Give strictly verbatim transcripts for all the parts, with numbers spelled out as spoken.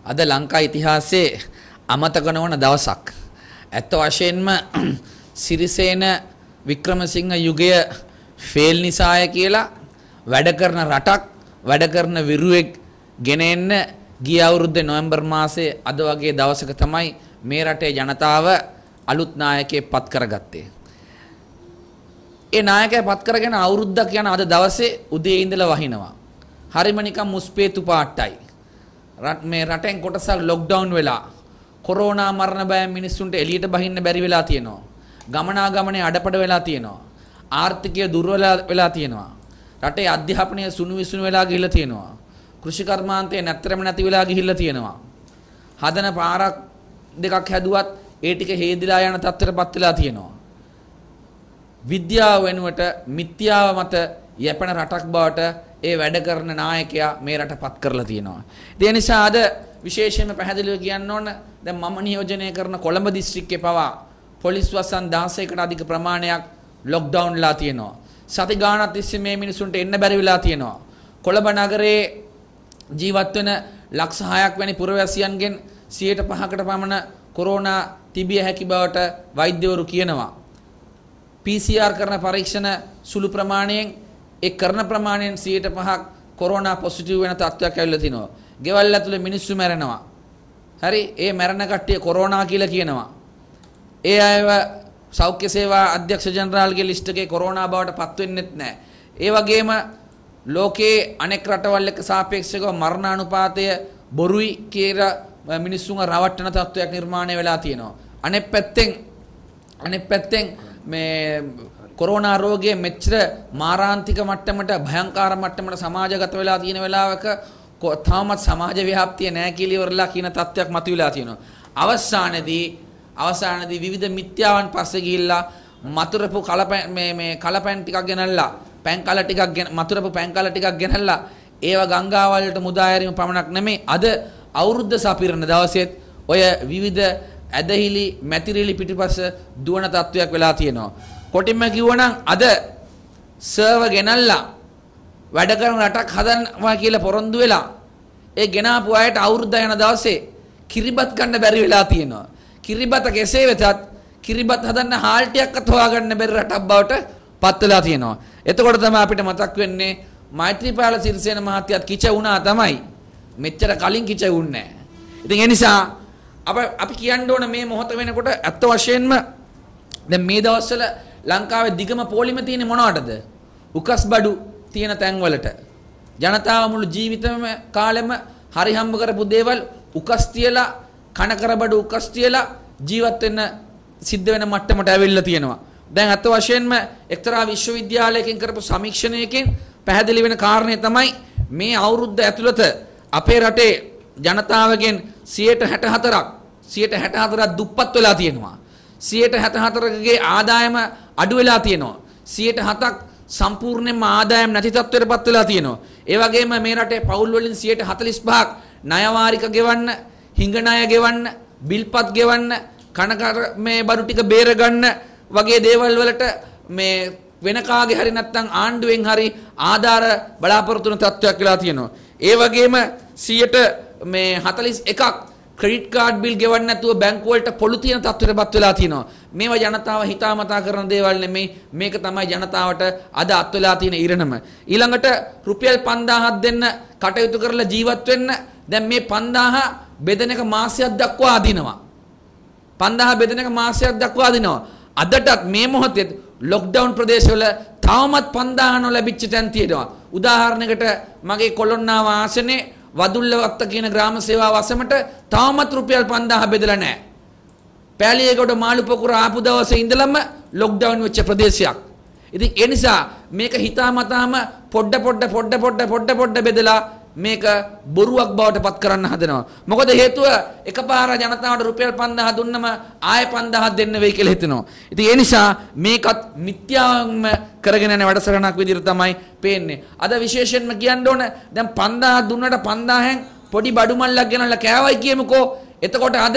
අද ලංකා ඉතිහාසයේ අමතක නොවන දවසක්. ඇත්ත වශයෙන්ම සිරිසේන වික්‍රමසිංහ යුගය ෆේල් නිසාය කියලා වැඩ කරන රටක් වැඩ කරන විරුවෙක් ගෙන එන්න ගිය අවුරුද්දේ නොවැම්බර් මාසයේ අද වගේ දවසක තමයි මේ රටේ ජනතාව අලුත් නායකයෙක් පත් කරගත්තේ. ඒ නායකයා පත් කරගෙන අවුරුද්දක් යන අද දවසේ උදේ ඉඳලා වහිනවා. හරිම නිකන් මුස්පේතු පාට්ටයි. රට මේ රටෙන් කොටසක් ලොක්ඩවුන් වෙලා කොරෝනා මරණ බය මිනිස්සුන්ට එළියට බහින්න බැරි වෙලා තියෙනවා. ගමනාගමනේ අඩපඩ වෙලා තියෙනවා. ආර්ථිකය දුර්වල වෙලා තියෙනවා. රටේ අධ්‍යාපනය සුණු විසුණු වෙලා ගිහිල්ලා තියෙනවා. කෘෂි කර්මාන්තය නැත්තරම නැති වෙලා ගිහිල්ලා තියෙනවා. හදන පාරක් දෙකක් හැදුවත් ඒ ටික හේදිලා යන තත්ත්වයටපත් වෙලා තියෙනවා. විද්‍යාව වෙනුවට මිත්‍යාව මත යැපෙන රටක් බවට ඒ වැඩ කරන නායකයා මේ රටපත් කරලා තියෙනවා. ඒ නිසා අද විශේෂයෙන්ම පැහැදිලිව කියන්න ඕන දැන් මම නියෝජනය කරන කොළඹ දිස්ත්‍රික්කේ පවා පොලිස් වසන් දහසයකට අධික ප්‍රමාණයක් ලොක්ඩවුන් ලා තියෙනවා. සති ගාණක් තිස්සේ මේ මිනිසුන්ට එන්න බැරි වෙලා තියෙනවා. කොළඹ නගරේ ජීවත් වෙන ලක්ෂ හයක් වැනි පුරවැසියන්ගෙන් සියයට පහකට පමණ කොරෝනා තිබිය හැකි බවට වෛද්‍යවරු කියනවා. පී සී ආර් කරන පරීක්ෂණ සුළු ප්‍රමාණයෙන් ඒ කරන ප්‍රමාණයෙන් සියයට පහක් කොරෝනා පොසිටිව් වෙන තත්ත්වයක් ඇවිල්ලා තිනවා. ගෙවල් ඇතුලේ මිනිස්සු මැරෙනවා. හරි ඒ මැරෙන කට්ටිය කොරෝනා කියලා කියනවා. ඒ අයව සෞඛ්‍ය සේවා අධ්‍යක්ෂ ජනරාල්ගේ ලිස්ට් එකේ කොරෝනා බවට පත් වෙන්නෙත් නැහැ. ඒ වගේම ලෝකයේ අනෙක් රටවල් එක්ක සාපේක්ෂව මරණානුපාතය බොරුයි කියලා මිනිස්සුන්ව රවට්ටන තත්ත්වයක් නිර්මාණය වෙලා තියෙනවා. අනෙක් පැත්තෙන් අනෙක් පැත්තෙන් මේ කොරෝනා රෝගයේ මෙච්චර මාරාන්තික මට්ටමට භයංකාර මට්ටමට සමාජගත වෙලා තියෙන වෙලාවක තාමත් සමාජ ව්‍යාප්තිය නැහැ කියලා ඉවරලා කියන තත්ත්වයක් මතුවලා තියෙනවා. අවසානයේදී අවසානයේදී විවිධ මිත්‍යාවන් පස්සේ ගිහිල්ලා මතුරපු කලපැන් මේ මේ කලපැන් ටිකක් ගෙනල්ලා පැන් කල ටිකක් ගෙන මතුරපු පැන් කල ටිකක් ගෙනල්ලා ඒව ගංගාවලට මුදා හැරීම පමණක් නෙමෙයි අද අවුරුද්ද සපිරන දවසෙත් ඔය විවිධ ඇදහිලි මැතිරිලි පිටිපස්ස දුවන තත්වයක් වෙලා තියෙනවා. කොටින්ම කිව්වනම් අද සර්වර් ගෙනල්ලා වැඩ කරන රටක් හදනවා කියලා පොරොන්දු වෙලා ඒ ගෙනාපු අයට අවුරුද්ද යන දවසේ කිරිබත් ගන්න බැරි වෙලා තියෙනවා. කිරිබත කෙසේ වෙතත් කිරිබත් හදන්න හාල් ටිකක්වත් හොයාගන්න බැරි රටක් බවට පත් වෙලා තියෙනවා. එතකොට තමයි අපිට මතක් වෙන්නේ මෛත්‍රීපාල සිරිසේන මහත්තයාත් කිච වුණා තමයි. මෙච්චර කලින් කිච වුණේ නැහැ. ඉතින් ඒ නිසා අප අපි කියන්න ඕන මේ මොහොත වෙනකොට ඇත්ත වශයෙන්ම දැන් මේ දවස්වල ලංකාවේ දිගම පොලිම තියෙන්නේ මොනවටද? උකස් බඩු තියෙන තැන්වලට. ජනතාව මුළු ජීවිතම කාලෙම හරි හම්බ කරපු දේවල් උකස් තියලා කන කර බඩු උකස් තියලා ජීවත් වෙන්න සිද්ධ වෙන මට්ටමට ඇවිල්ලා තියෙනවා. දැන් ඇත්ත වශයෙන්ම එක්තරා විශ්වවිද්‍යාලයකින් කරපු සමීක්ෂණයකින් පැහැදිලි වෙන කාරණේ තමයි මේ අවුරුද්ද ඇතුළත අපේ රටේ ජනතාවගෙන් සියයට හැට හතරක් සියයට හැට හතරක් දුප්පත් වෙලා තියෙනවා. සියයට හැට හතරකගේ ආදායම අඩු වෙලා තියෙනවා. සියයට හතක් සම්පූර්ණයෙන්ම ආදායම් නැති තත්ත්වයකටපත් වෙලා තියෙනවා. ඒ වගේම මේ රටේ පවුල් වලින් සියයට හතළිස් පහක් ණය වාරික ගෙවන්න, හිඟ ණය ගෙවන්න, බිල්පත් ගෙවන්න, කනකර මේ බඩු ටික බේර ගන්න වගේ දේවල් වලට මේ වෙන කාගේ හරි නැත්නම් ආණ්ඩුවෙන් හරි ආධාර බලාපොරොත්තු වෙන තත්ත්වයක් වෙලා තියෙනවා. ඒ වගේම සියයට මේ හතළිස් එකක් ක්‍රෙඩිට් කාඩ් බිල් ගෙවන්න නැතුව බැංකු වලට පොළු තියෙන තත්ත්වයකටපත් වෙලා තියෙනවා. මේවා ජනතාව හිතාමතා කරන දේවල් නෙමෙයි. මේක තමයි ජනතාවට අද අත් වෙලා තියෙන ඉරණම. ඊළඟට රුපියල් පන්දාහක් දෙන්න කටයුතු කරලා ජීවත් වෙන්න දැන් මේ පන්දාහ බෙදෙන එක මාසයක් දක්වා අදිනවා. පන්දාහ බෙදෙන එක මාසයක් දක්වා අදිනවා. අදටත් මේ මොහොතේ ලොක්ඩවුන් ප්‍රදේශවල තවමත් පන්දාහ නොලැබිච්ච තැන් තියෙනවා. උදාහරණයකට මගේ කොළොන්නාව ආසනේ වදුල්ලවත්ත කියන ග්‍රාම සේවා වසමට තවමත් රුපියල් පන්දාහ බෙදලා නැහැ. පෑලියගොඩ මාළු පොකුර ආපු දවසේ ඉඳලම ලොක්ඩවුන් වෙච්ච ප්‍රදේශයක්. ඉතින් ඒ නිසා මේක හිතාමතාම පොඩ පොඩ පොඩ පොඩ පොඩ පොඩ බෙදලා මේක බොරුවක් බවට පත් කරන්න හදනවා. මොකද හේතුව එකපාර ජනතාවට රුපියල් පන්දාහ දුන්නම ආයෙ පන්දාහක් දෙන්න වෙයි කියලා හිතනවා. ඉතින් ඒ නිසා මේකත් මිත්‍යාවම කරගෙන යන වැඩසටහනක් විදිහට තමයි පේන්නේ. අද විශේෂයෙන්ම කියන්න ඕන දැන් පන්දාහ දුන්නට පන්දාහෙන් පොඩි බඩු මල්ලක් ගෙනල්ලා කෑවයි කියමුකෝ. එතකොට අද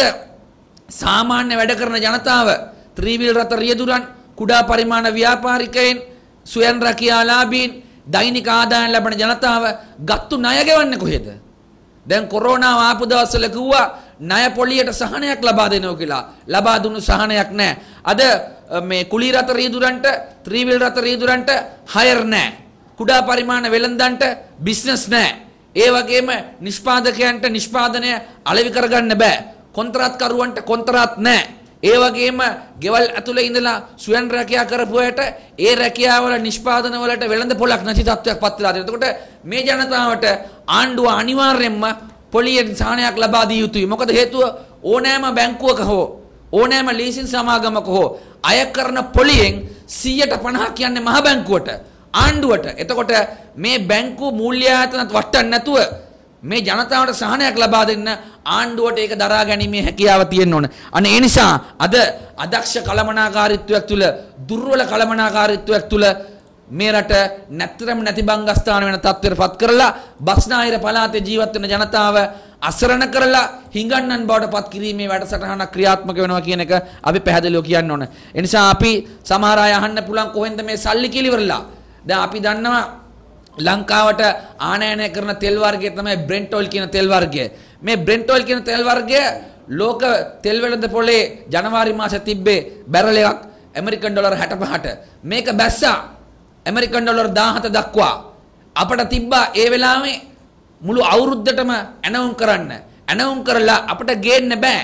සාමාන්‍ය වැඩ කරන ජනතාව ත්‍රිවිල් රථ රියදුරන් කුඩා පරිමාණ ව්‍යාපාරිකයන් ස්වයං රැකියාලාභීන් දෛනික ආදායම් ලැබෙන ජනතාව ගත්තු ණය ගෙවන්නේ කොහෙද? දැන් කොරෝනාව ආපු දවස්වල කිව්වා ණය පොලියට සහනයක් ලබා දෙනවා කියලා. ලබා දුන්නු සහනයක් නැහැ. අද මේ කුලී රත රීදුරන්ට, ත්‍රිවිල් රත රීදුරන්ට හයර් නැහැ. කුඩා පරිමාණ වෙළඳන්ට බිස්නස් නැහැ. ඒ වගේම නිෂ්පාදකයන්ට නිෂ්පාදනය අලෙවි කරගන්න බෑ. කොන්ත්‍රාත්කරුවන්ට කොන්ත්‍රාත් නැහැ. ඒ වගේම ගෙවල් ඇතුලේ ඉඳලා ස්වයං රැකියාව කරපු අයට ඒ රැකියාවල නිෂ්පාදන වලට වෙළඳ පොලක් නැති තත්ත්වයක් පත් වෙලා තියෙනවා. එතකොට මේ ජනතාවට ආණ්ඩුව අනිවාර්යයෙන්ම පොලියෙන් සහනයක් ලබා දිය යුතුයි. මොකද හේතුව ඕනෑම බැංකුවක හෝ ඕනෑම ලීසින් සමාගමක හෝ අය කරන පොලියෙන් සියයට පනහක් කියන්නේ මහ බැංකුවට ආණ්ඩුවට. එතකොට මේ බැංකු මූල්‍ය ආයතනත් වටන්න නැතුව මේ ජනතාවට සහනයක් ලබා දෙන්න ආණ්ඩුවට ඒක දරා ගැනීමේ හැකියාව තියෙන්න ඕන. අනේ ඒ නිසා අද අදක්ෂ කළමනාකාරීත්වයක් තුල දුර්වල කළමනාකාරීත්වයක් තුල මේ රට නැත්තරම නැති බංගස්ථාන වෙන තත්ත්වයටපත් කරලා බස්නාහිර පළාතේ ජීවත් වෙන ජනතාව අසරණ කරලා හිඟන්නන් බවට පත් කිරීමේ වැඩසටහනක් ක්‍රියාත්මක වෙනවා කියන එක අපි පැහැදිලිව කියන්න ඕන. ඒ නිසා අපි සමහර අය අහන්න පුළුවන් කොහෙන්ද මේ සල්ලි කිලිවරලා. දැන් අපි දන්නවා ලංකාවට ආනයනය කරන තෙල් වර්ගය තමයි බ්‍රෙන්ට් ඔයිල් කියන තෙල් වර්ගය. මේ බ්‍රෙන්ට් ඔයිල් කියන තෙල් වර්ගය ලෝක තෙල් වෙළඳ පොලේ ජනවාරි මාසයේ තිබ්බේ බැරල් එකක් ඇමරිකන් ඩොලර් හැටපහට. මේක බැස්සා ඇමරිකන් ඩොලර් දාහත දක්වා. අපට තිබ්බා ඒ වෙලාවේ මුළු අවුරුද්දටම ඇනවුම් කරන්න. ඇනවුම් කරලා අපට ගේන්න බෑ.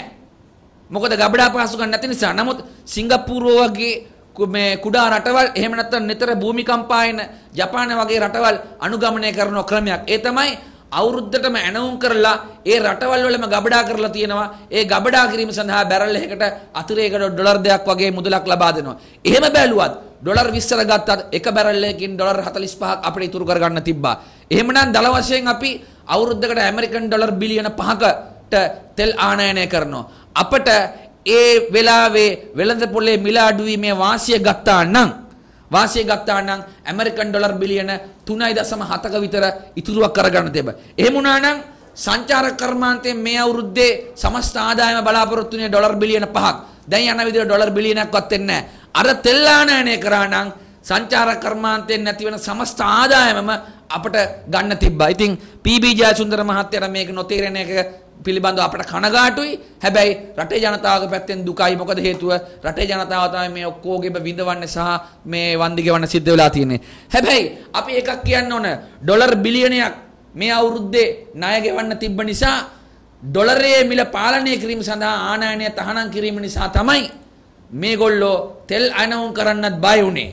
මොකද ගබඩා පහසුකම් නැති නිසා. නමුත් සිංගප්පූරුව වගේ මේ කුඩා රටවල් එහෙම නැත්නම් නිතර භූමිකම්පා එන ජපාන වගේ රටවල් අනුගමනය කරන ක්‍රමයක්. ඒ තමයි අවුරුද්දටම ඇනවුම් කරලා ඒ රටවල් වලම ගබඩා කරලා තියෙනවා. ඒ ගබඩා කිරීම සඳහා බැරල් එකකට අතිරේක ඩොලර් දෙකක් වගේ මුදලක් ලබා දෙනවා. එහෙම බැලුවත් ඩොලර් විස්සර ගත්තත් එක බැරල් එකකින් ඩොලර් හතළිස් පහක් අපිට ඉතුරු කරගන්න තිබ්බා. එහෙමනම් දල වශයෙන් අපි අවුරුද්දකට ඇමරිකන් ඩොලර් බිලියන පහකට තෙල් ආනයනය කරනවා. අපට ඒ වෙලාවේ වෙළඳ පොලේ මිල අඩුවීමේ වාසිය ගත්තා නම් වාසිය ගත්තා නම් ඇමරිකන් ඩොලර් බිලියන තුනයි දශම හතක විතර ඉතුරුවක් කරගන්න තිබ්බා. එහෙම වුණා නම් සංචාරක කර්මාන්තයෙන් මේ අවුරුද්දේ සමස්ත ආදායම බලාපොරොත්තු වෙන්නේ ඩොලර් බිලියන පහක්. දැන් යන විදිහට ඩොලර් බිලියනක්වත් එන්නේ නැහැ. අර තෙල් ආනයනය කරා නම් සංචාරක කර්මාන්තයෙන් නැති වෙන සමස්ත ආදායමම අපට ගන්න තිබ්බා. ඉතින් පී.බී. ජයසුන්දර මහත්තයාට මේක නොතේරෙන එක පිළිබඳව අපට කනගාටුයි. හැබැයි රටේ ජනතාවගේ පැත්තෙන් දුකයි. මොකද හේතුව රටේ ජනතාව තමයි මේ ඔක්කොගෙම විඳවන්නේ සහ මේ වන්දි ගෙවන්න සිද්ධ වෙලා තියෙන්නේ. හැබැයි අපි එකක් කියන්න ඕන. ඩොලර් බිලියනයක් මේ අවුරුද්දේ ණය ගෙවන්න තිබ්බ නිසා ඩොලරයේ මිල පාලනය කිරීම සඳහා ආනයනය තහනම් කිරීම නිසා තමයි මේගොල්ලෝ තෙල් අනවුම් කරන්නත් බය වුනේ.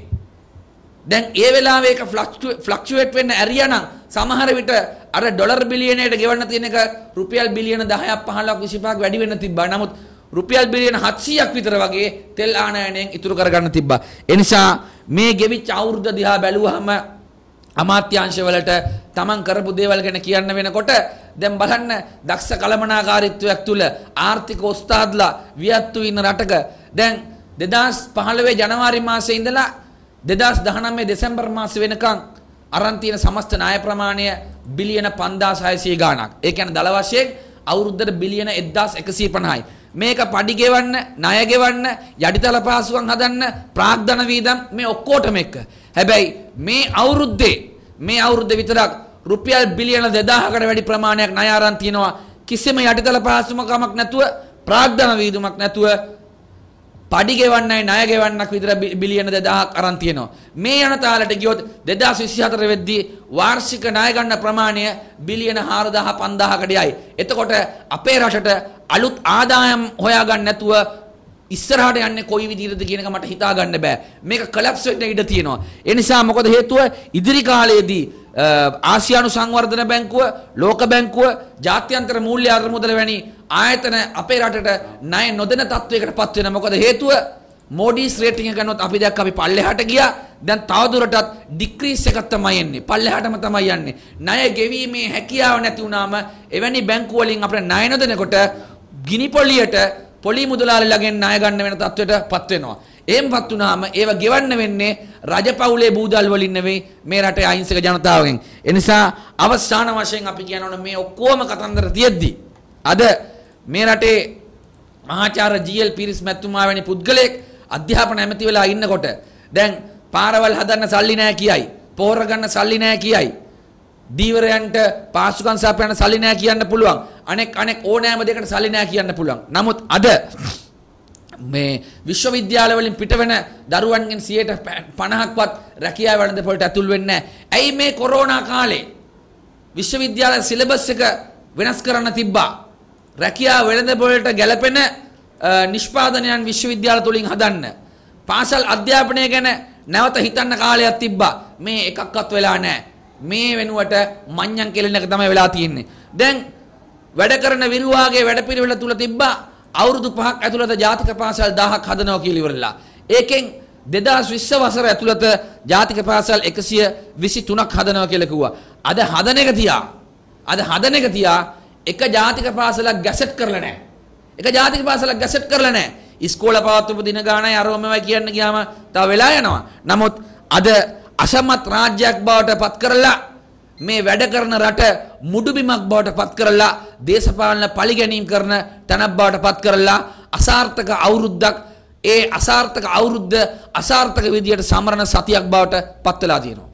දැන් ඒ වෙලාවේ ඒක ෆ්ලක්චුවේට් වෙන්න ඇරියානම් සමහර විට අර ඩොලර් බිලියනයට ගෙවන්න තියෙන එක රුපියල් බිලියන දහයක් පහළොවක් විසිපහක් වැඩි වෙන්න තිබ්බා. නමුත් රුපියල් බිලියන හත්සියයක් විතර වගේ තෙල් ආනයනයෙන් ඉතුරු කරගන්න තිබ්බා. ඒ නිසා මේ ගෙවිච්ච අවුරුද්ද දිහා බැලුවහම අමාත්‍යාංශවලට තමන් කරපු දේවල් ගැන කියන්න වෙනකොට දැන් බලන්න දක්ෂ කළමනාකාරීත්වයක් තුල ආර්ථික ඔස්තාද්ලා වියත්තු ඉන්න රටක දැන් දෙදාස් පහළොව ජනවාරි මාසයේ ඉඳලා දෙදාස් දහනවය දෙසැම්බර් මාස වෙනකන් අරන් තියෙන සමස්ත ණය ප්‍රමාණය බිලියන පන්දාස් හයසිය ගාණක්. ඒ කියන්නේ දල වශයෙන් අවුරුද්දට බිලියන එක්දාස් එකසිය පනහයි. මේක පඩි ගෙවන්න, ණය ගෙවන්න, යටිතල පාසුකම් හදන්න, ප්‍රාග්ධන වීදම් මේ ඔක්කොටම එක්ක. හැබැයි මේ අවුරුද්දේ මේ අවුරුද්ද විතරක් රුපියල් බිලියන දෙදාහකට වැඩි ප්‍රමාණයක් ණය අරන් තිනවා. කිසිම යටිතල පාසුකමක් නැතුව, ප්‍රාග්ධන වීදුමක් නැතුව පඩි ගෙවන්නයි ණය ගෙවන්නක් විතර බිලියන දෙදාහක් අරන් තියෙනවා. මේ යන තාලට ගියොත් දෙදාස් විසිහතර වෙද්දී වාර්ෂික ණය ගන්න ප්‍රමාණය බිලියන හාරදාහ පන්දාහකට යයි. එතකොට අපේ රටට අලුත් ආදායම් හොයාගන්න නැතුව ඉස්සරහට යන්නේ කොයි විදිහටද කියන එක මට හිතා ගන්න බෑ. මේක කොලැප්ස් වෙන්න ඉඩ තියෙනවා. ඒ නිසා මොකද හේතුව ඉදිරි කාලයේදී ආසියානු සංවර්ධන බැංකුව, ලෝක බැංකුව, ජාත්‍යන්තර මූල්‍ය අරමුදල වැනි ආයතන අපේ රටට ණය නොදෙන තත්වයකට පත් වෙන. මොකද හේතුව මෝඩිස් රේටින් එක ගන්නොත් අපි දැක්ක අපි පල්ලෙහාට ගියා. දැන් තවදුරටත් ඩික්‍රීස් එකක් තමයි එන්නේ. පල්ලෙහාටම තමයි යන්නේ. ණය ගෙවීමේ හැකියාව නැති වුනාම එවැනි බැංකු වලින් අපිට ණය නොදෙනකොට ගිනි පොලියට පොලි මුදලාලිලාගෙන් ණය ගන්න වෙන තත්වයට පත් වෙනවා. එහෙමපත් වුනාම ඒව ගෙවන්න වෙන්නේ රජපෞලේ බූදල් වලින් නෙවෙයි මේ රටේ අහිංසක ජනතාවගෙන්. ඒ නිසා අවසාන වශයෙන් අපි කියනවා මේ ඔක්කොම කතන්දර තියෙද්දි අද මේ රටේ මහාචාර්ය ජී.එල්. පීරිස් මැතිතුමා වැනි පුද්ගලයෙක් අධ්‍යාපන ඇමති වෙලා ඉන්නකොට දැන් පාරවල් හදන්න සල්ලි නැහැ කියයි, පොහොර ගන්න සල්ලි නැහැ කියයි, දීවරයන්ට පාසුකම් සපයන සල්ලි නැහැ කියන්න පුළුවන්. අනෙක් අනෙක් ඕනෑම දෙයකට සල්ලි නැහැ කියන්න පුළුවන්. නමුත් අද මේ විශ්වවිද්‍යාල වලින් පිට වෙන දරුවන්ගෙන් සියයට පනහක්වත් රැකියාව වෙළඳපොළට ඇතුල් වෙන්නේ නැහැ. ඇයි මේ කොරෝනා කාලේ විශ්වවිද්‍යාල සිලබස් එක වෙනස් කරන්න තිබ්බා. රැකියාව වෙළඳපොළට ගැලපෙන නිෂ්පාදනයන් විශ්වවිද්‍යාල තුලින් හදන්න. පාසල් අධ්‍යාපනය ගැන නැවත හිතන්න කාලයක් තිබ්බා. මේ එකක්වත් වෙලා නැහැ. මේ වෙනුවට මඤ්ඤම් කෙලෙන එක තමයි වෙලා තියෙන්නේ. දැන් වැඩ කරන විරුවාගේ වැඩපිළිවෙල තුල තිබ්බා අවුරුදු පහක් ඇතුළත ජාතික පාසල් දහයක් හදනවා කියලා ඉවරලා. ඒකෙන් දෙදාස් විස්ස වසර ඇතුළත ජාතික පාසල් එකසිය විසි තුනක් හදනවා කියලා කිව්වා. අද හදන එක තියා අද හදන එක තියා එක ජාතික පාසලක් ගැසට් කරලා නැහැ. එක ජාතික පාසලක් ගැසට් කරලා නැහැ. ඉස්කෝල පවත්වපු දින ගානයි අරවමයි කියන්න ගියාම තව වෙලා යනවා. නමුත් අද අසමත් රාජ්‍යයක් බවට පත් කරලා මේ වැඩ කරන රට මුඩුබිමක් බවට පත් කරලා දේශපාලන පරිගැනීම් කරන තැනක් බවට පත් කරලා අසාර්ථක අවුරුද්දක් ඒ අසාර්ථක අවුරුද්ද අසාර්ථක විදියට සමරන සතියක් බවට පත් වෙලා තියෙනවා.